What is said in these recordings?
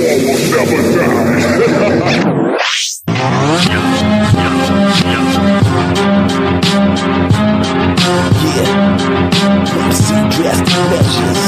Drastic measures.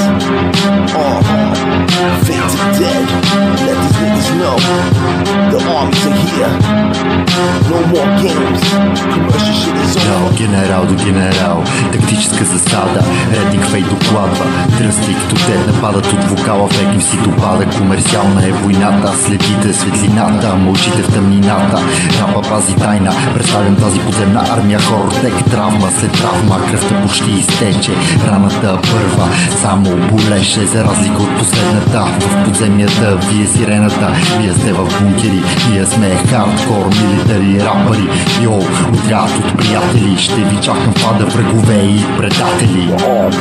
Fate to dead. Let these niggas know the armies are here. No more games. Commercial shit is over. Генерал до генерал, тактическа засада. Редник Фейт докладва. Дръсти като те нападат от вокала, в им си допада. Комерциална е войната, следите светлината, мълчите в тъмнината. Рапа пази тайна, представям тази подземна армия. Хорор тек травма след травма, кръвта почти изтече. Раната първа само болеше, за разлика от последната. В подземията вие сирената, вие сте в бункери, ние сме хардкор, милитари, рапъри. Йо, отряд от приятели, ще ви чакам пада врагове и предатели.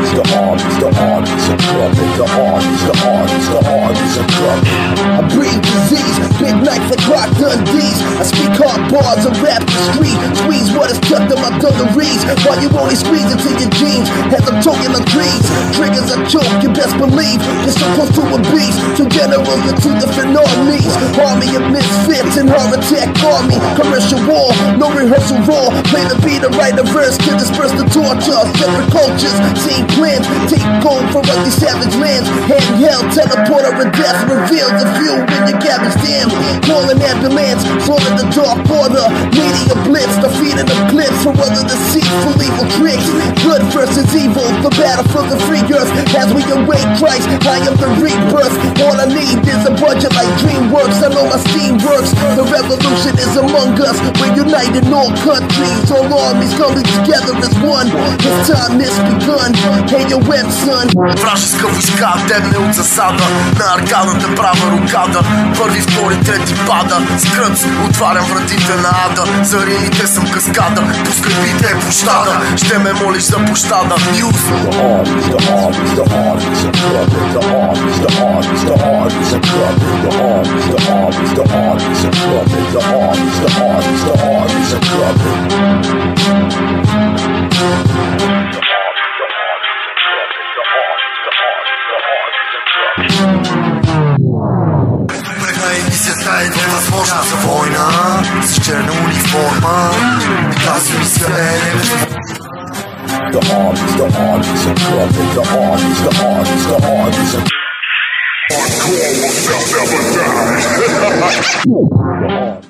I breathe disease, big knife like Rock Dundee's. I speak hard bars and rap the street. Squeeze what is tucked in my dungarees, while you only squeeze into your jeans. As I'm talking on trees, triggers I choke, you best believe. You're so close to a beast. Two generals and two different armies. Army of misfits and heart attack army. Commercial war, no rehearsal raw. Play the beat and write a verse to disperse the torture. Separate cultures, same plans. Take gold from ugly savage lands. Handheld teleporter of death reveals the few in your cabbage dam. Call an ambulance, slaughter the dark border. Media blitz, defeating the clips from other deceitful evil tricks. Good versus evil, the battle for the free earth. As we await Christ, I am the rebirth. All I need is a budget like DreamWorks. I know my steam works. The revolution is among us. We're united in all countries. All armies coming together as one. This time is begun. Hey, your web son. Вражеска войска дебне от засада. На аркадата права рукада. Първи, втори, трети пада. С кръц отварям вратите на ада. За римите съм каскада. Пускай бите площада. Ще ме молиш за пощада. Нюз. Мисията е невъзможна за война с черна униформа. Тази мисия е невъзможна. The armies are coming. The armies are hardcore will never die.